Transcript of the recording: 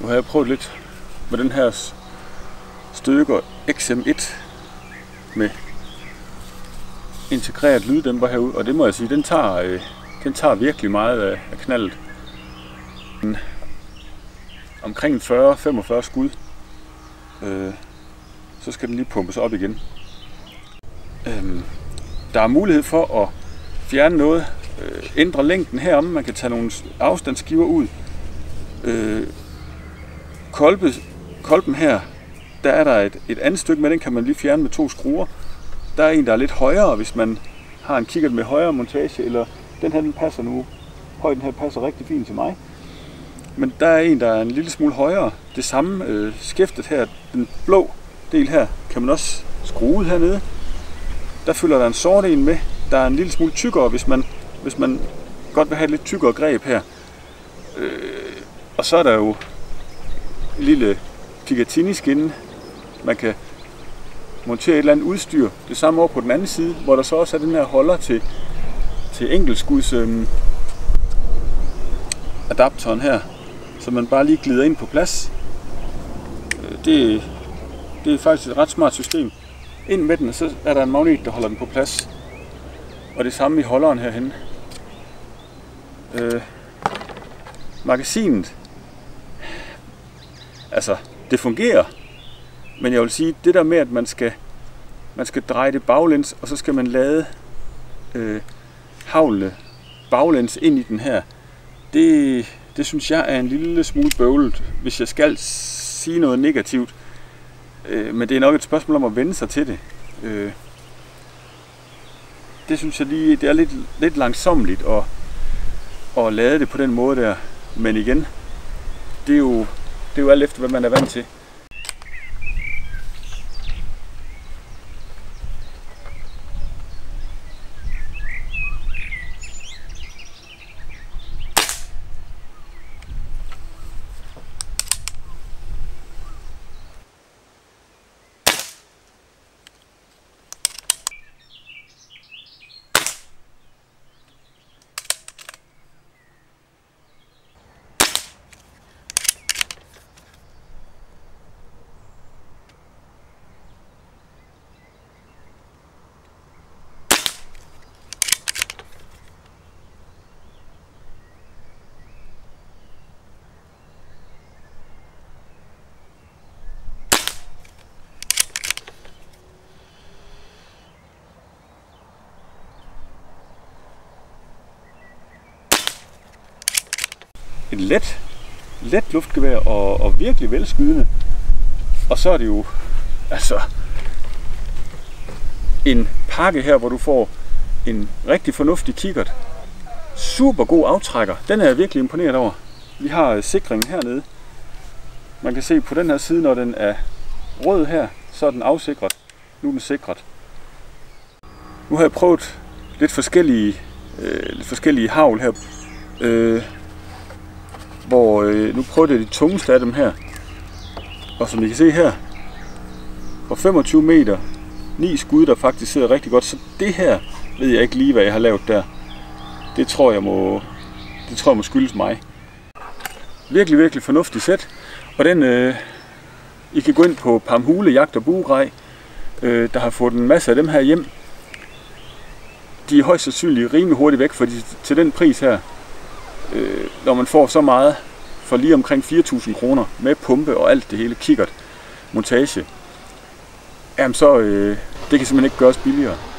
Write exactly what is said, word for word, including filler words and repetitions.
Nu har jeg prøvet lidt med den her Stoeger X M et med integreret lyddæmper herude, og det må jeg sige, den tager, øh, den tager virkelig meget af, af knaldet. Omkring fyrre til femogfyrre skud, øh, så skal den lige pumpes op igen. Øh, der er mulighed for at fjerne noget, øh, ændre længden herom, man kan tage nogle afstandsskiver ud. Øh, kolbe, kolben her, der er der et, et andet stykke med, den kan man lige fjerne med to skruer. Der er en, der er lidt højere, hvis man har en kikkert med højere montage, eller den her, den passer nu. Højden her passer rigtig fint til mig. Men der er en, der er en lille smule højere. Det samme øh, skæftet her, den blå del her, kan man også skrue ud hernede. Der følger der en sort en med. Der er en lille smule tykkere, hvis man, hvis man godt vil have et lidt tykkere greb her. Øh, og så er der jo en lille Picatinny-skinne. Man kan montere et eller andet udstyr. Det samme over på den anden side, hvor der så også er den her holder til, til enkelskuds øh, adapteren her, så man bare lige glider ind på plads. Det, det er faktisk et ret smart system. Ind med den, og så er der en magnet, der holder den på plads. Og det samme i holderen herhen. Øh, magasinet, altså det fungerer, men jeg vil sige, det der med, at man skal, man skal dreje det baglæns, og så skal man lade øh, havlene baglæns ind i den her, det, det synes jeg er en lille smule bøvlet, hvis jeg skal sige noget negativt. Øh, men det er nok et spørgsmål om at vende sig til det. Øh, det synes jeg lige, det er lidt, lidt langsommeligt at, at lade det på den måde der. Men igen, det er jo, det er jo alt efter, hvad man er vant til. Et let, let luftgevær og, og virkelig velskydende. Og så er det jo altså en pakke her, hvor du får en rigtig fornuftig kikkert. Super god aftrækker. Den er jeg virkelig imponeret over. Vi har sikringen hernede. Man kan se på den her side, når den er rød her, så er den afsikret. Nu er den sikret. Nu har jeg prøvet lidt forskellige, øh, lidt forskellige havl her. Øh, hvor øh, nu prøver jeg de tungeste af dem her. Og som I kan se her, fra femogtyve meter, ni skud, der faktisk sidder rigtig godt. Så det her ved jeg ikke lige, hvad jeg har lavet der. Det tror jeg må, det tror jeg må skyldes mig. Virkelig, virkelig fornuftig sæt. Og den, øh, I kan gå ind på Pamhule Jagt og Buegrej, øh, der har fået en masse af dem her hjem. De er højst sandsynligt rimelig hurtigt væk, for de, til den pris her. Øh, når man får så meget for lige omkring fire tusind kroner med pumpe og alt det hele, kikkert, montage, jamen så øh, det kan simpelthen ikke gøres billigere.